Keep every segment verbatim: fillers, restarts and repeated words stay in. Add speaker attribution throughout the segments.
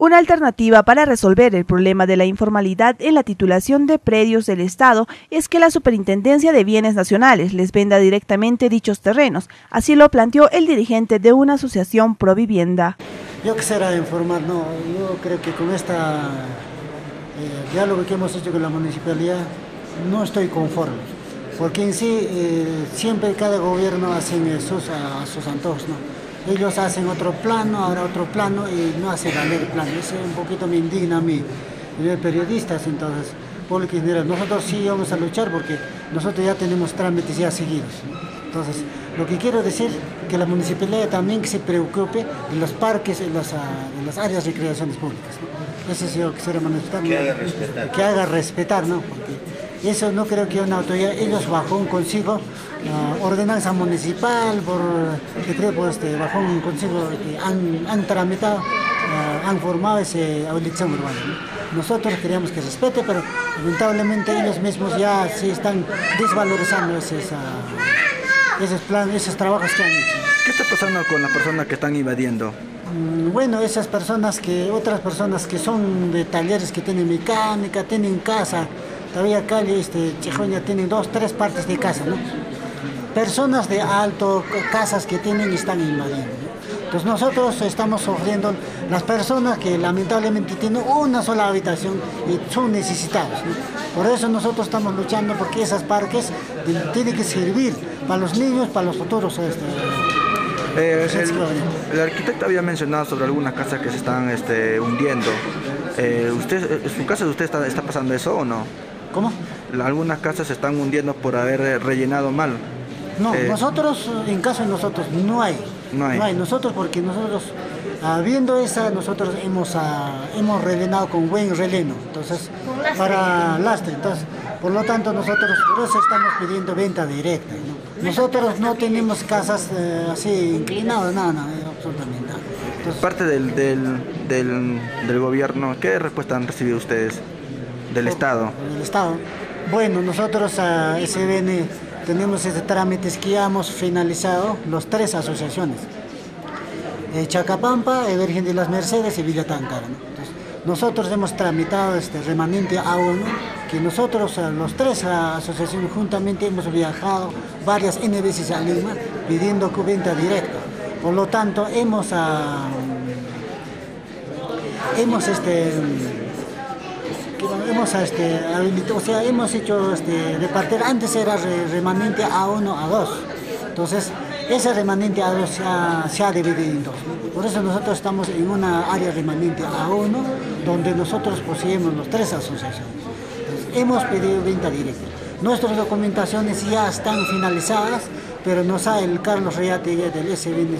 Speaker 1: Una alternativa para resolver el problema de la informalidad en la titulación de predios del Estado es que la Superintendencia de Bienes Nacionales les venda directamente dichos terrenos. Así lo planteó el dirigente de una asociación pro vivienda.
Speaker 2: Yo quisiera informar, no, yo creo que con este eh, diálogo que hemos hecho con la municipalidad no estoy conforme, porque en sí eh, siempre cada gobierno hace sus, a, a sus antojos, ¿no? Ellos hacen otro plano, ahora otro plano y no hace valer el plano. Eso un poquito me indigna a mí, de periodistas, entonces, público en general. Nosotros sí vamos a luchar porque nosotros ya tenemos trámites ya seguidos. Entonces, lo que quiero decir es que la municipalidad también que se preocupe de los parques, en las, en las áreas de recreaciones públicas, ¿no? Eso sí yo quisiera manifestar.
Speaker 3: Que haga respetar.
Speaker 2: Que haga respetar, ¿no? Porque eso no creo que una autoridad, ellos bajo un consejo, uh, ordenanza municipal, por, que creo pues, este, bajo un consejo que han, han tramitado, uh, han formado esa habilitación urbana, ¿no? Nosotros queríamos que respete, pero lamentablemente ellos mismos ya se están desvalorizando esos, uh, esos, plan, esos trabajos que han hecho.
Speaker 4: ¿Qué está pasando con las personas que están invadiendo?
Speaker 2: Mm, bueno, esas personas que, otras personas que son de talleres que tienen mecánica, tienen casa, todavía calle, este, Chijoña tiene dos, tres partes de casa, ¿no? Personas de alto, casas que tienen y están invadiendo, ¿no? Entonces nosotros estamos sufriendo las personas que lamentablemente tienen una sola habitación y son necesitados, ¿no? Por eso nosotros estamos luchando porque esos parques tienen que servir para los niños, para los futuros. Este,
Speaker 4: eh, el, el arquitecto había mencionado sobre algunas casas que se están este, hundiendo. Eh, ¿usted, ¿En su casa de usted está, está pasando eso o no?
Speaker 2: ¿Cómo?
Speaker 4: Algunas casas se están hundiendo por haber rellenado mal.
Speaker 2: No,
Speaker 4: eh,
Speaker 2: nosotros, en caso de nosotros, no hay.
Speaker 4: No hay.
Speaker 2: No hay. Nosotros, porque nosotros, uh, viendo esa, nosotros hemos, uh, hemos rellenado con buen relleno. Entonces, para lastre. Entonces, por lo tanto, nosotros por eso estamos pidiendo venta directa, ¿no? Nosotros no tenemos casas uh, así inclinadas, nada, nada, absolutamente nada. Entonces,
Speaker 4: parte del, del, del, del gobierno, ¿qué respuesta han recibido ustedes? Del por, Estado.
Speaker 2: Del Estado. Bueno, nosotros a S B N tenemos este trámites que ya hemos finalizado, las tres asociaciones. Eh, Chacapampa, Virgen de las Mercedes y Villa Táncara, ¿no? Entonces, nosotros hemos tramitado este remanente A uno, que nosotros, los tres asociaciones juntamente hemos viajado varias N veces a Lima pidiendo venta directa. Por lo tanto, hemos, uh, hemos este, hemos este, habilitado, o sea, hemos hecho este, repartir, antes era remanente A uno, A dos, entonces ese remanente A dos se ha, se ha dividido en dos. Por eso nosotros estamos en una área remanente A uno, donde nosotros poseemos las tres asociaciones. Entonces, hemos pedido venta directa. Nuestras documentaciones ya están finalizadas, pero nos ha, el Carlos Reyate del S B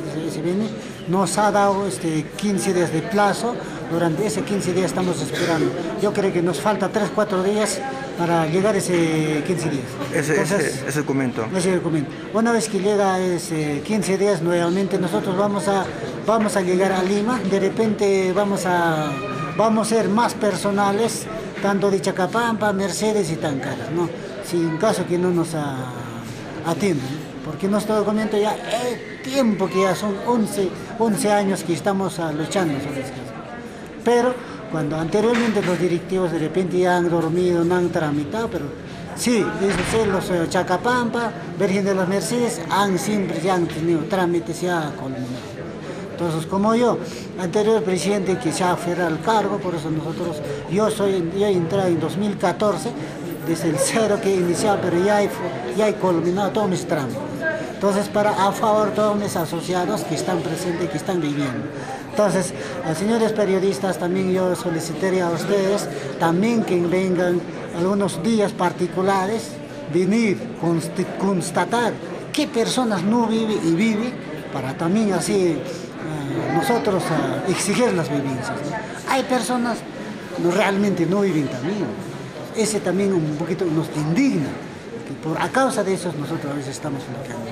Speaker 2: N nos ha dado este, quince días de plazo. Durante ese quince días estamos esperando. Yo creo que nos falta tres, cuatro días para llegar a ese quince días.
Speaker 4: Ese, Entonces, ese, ese documento.
Speaker 2: Ese documento. Una vez que llega ese quince días, nuevamente nosotros vamos a, vamos a llegar a Lima. De repente vamos a, vamos a ser más personales, tanto de Chacapampa, Mercedes y Táncara, ¿no? Si en caso que no nos a, atienden. Porque nuestro documento ya es tiempo que ya son once, once años que estamos uh, luchando sobre eso. Pero cuando anteriormente los directivos de repente ya han dormido, no han tramitado, pero sí, los uh, Chacapampa, Virgen de las Mercedes, han siempre ya han tenido trámites ya culminados. Entonces, como yo, anterior presidente que se ha aferrado al cargo, por eso nosotros, yo soy, yo he entrado en dos mil catorce, desde el cero que he iniciado, pero ya he, ya he culminado todos mis trámites. Entonces, para a favor de todos mis asociados que están presentes y que están viviendo. Entonces, a señores periodistas, también yo solicitaría a ustedes también que vengan algunos días particulares, venir, constatar qué personas no viven y viven, para también así uh, nosotros uh, exigir las vivencias, ¿no? Hay personas que no, realmente no viven también. Ese también un poquito nos indigna, que por a causa de eso nosotros a veces estamos luchando.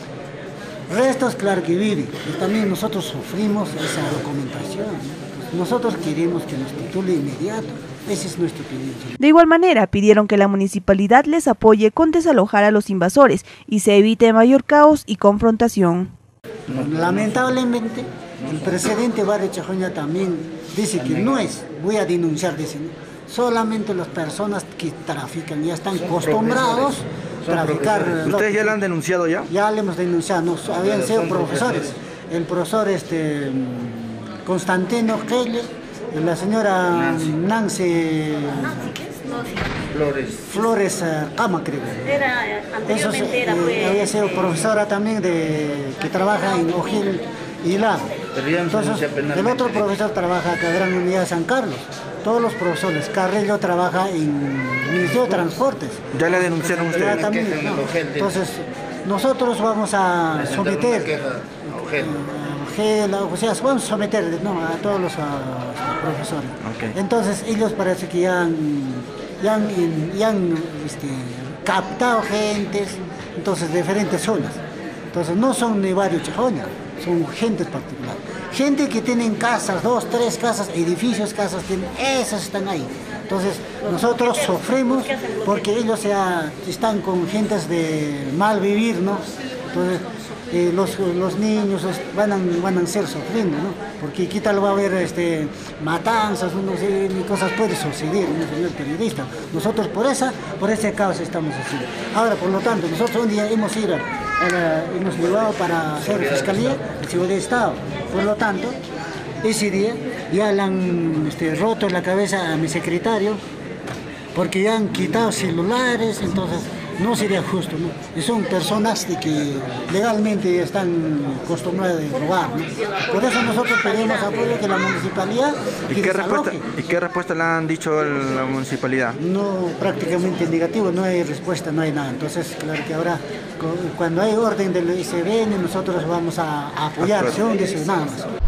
Speaker 2: Restos, claro que viven, y también nosotros sufrimos esa documentación, ¿no? Nosotros queremos que nos titule inmediato, ese es nuestro pedido.
Speaker 1: De igual manera, pidieron que la municipalidad les apoye con desalojar a los invasores y se evite mayor caos y confrontación.
Speaker 2: Lamentablemente, El presidente Barrio Chajoña también dice que no es, voy a denunciar, dice, ¿no? Solamente las personas que trafican ya están acostumbrados a traficar.
Speaker 4: ¿Ustedes ya lo han denunciado ya?
Speaker 2: Ya le hemos denunciado, nos habían sido profesores. El profesor este, Constantino Keller, la señora Nancy, Nancy Flores, Flores uh, Cama, creo.
Speaker 3: Era, anteriormente
Speaker 2: Eso,
Speaker 3: era,
Speaker 2: eh,
Speaker 3: fue...
Speaker 2: había sido profesora también de, que trabaja en Ojil y La. Entonces, el otro profesor trabaja acá en Gran Unidad de San Carlos. Todos los profesores. Carrillo trabaja en el Ministerio de Transportes.
Speaker 4: ¿Ya le denunciaron ustedes?
Speaker 2: Ya también, ¿no? Entonces, nosotros vamos a someter, o sea, vamos a someter, ¿no?, a todos los a, profesores.
Speaker 4: Okay.
Speaker 2: Entonces, ellos parece que ya han, ya han, ya han este, captado gentes, entonces, de diferentes zonas. Entonces, no son de Barrio Chajoña, son gentes particulares. Gente que tienen casas, dos, tres casas, edificios, casas, tienen, esas están ahí. Entonces, nosotros sufrimos porque ellos ya están con gentes de mal vivir, ¿no? Entonces, eh, los, los niños van a, van a ser sufriendo, ¿no? Porque aquí tal va a haber este, matanzas, no sé, ni cosas puede suceder, ¿no, señor periodista? Nosotros por esa, por ese causa estamos haciendo. Ahora, por lo tanto, nosotros un día hemos ido, a la, hemos llevado para hacer fiscalía, el Ciudad de Estado. Por lo tanto, ese día ya le han este, roto la cabeza a mi secretario porque ya han quitado celulares, entonces no sería justo, ¿no? Y son personas de que legalmente están acostumbradas a robar, ¿no? Por eso nosotros pedimos apoyo que la municipalidad...
Speaker 4: ¿Y qué, respuesta, ¿Y qué respuesta le han dicho a la municipalidad?
Speaker 2: No, prácticamente negativo, no hay respuesta, no hay nada. Entonces, claro que ahora, cuando hay orden del I C B N, nosotros vamos a apoyar, son nada más.